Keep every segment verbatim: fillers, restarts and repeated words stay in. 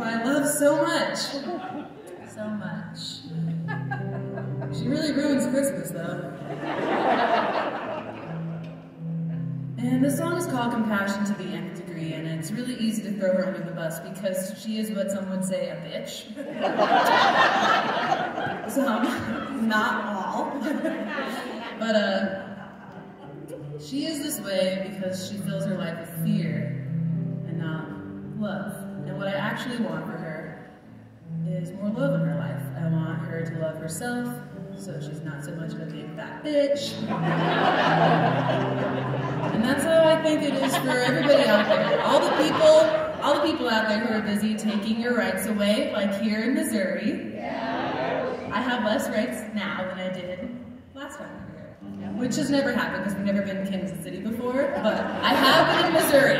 I love so much. So much. She really ruins Christmas, though. And the song is called Compassion to the Nth Degree, and it's really easy to throw her under the bus because she is what some would say a bitch. Some, not all. But uh, she is this way because she fills her life with fear and not love. And what I actually want for her is more love in her life. I want her to love herself, so she's not so much of a big fat bitch. And that's how I think it is for everybody out there. All the people, all the people out there who are busy taking your rights away, like here in Missouri. I have less rights now than I did last time we were here. Which has never happened because we've never been in Kansas City before, but I have been in Missouri.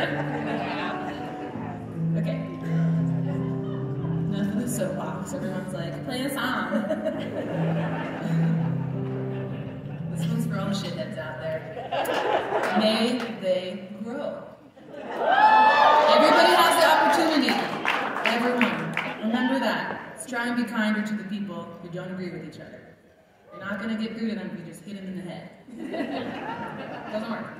Okay. Enough of the soapbox. Everyone's like, play a song. This one's for all the shitheads out there. May they grow. Everybody has the opportunity. Everyone. Remember that. Let's try and be kinder to the people who don't agree with each other. You're not going to get through to them if you just hit them in the head. Doesn't work.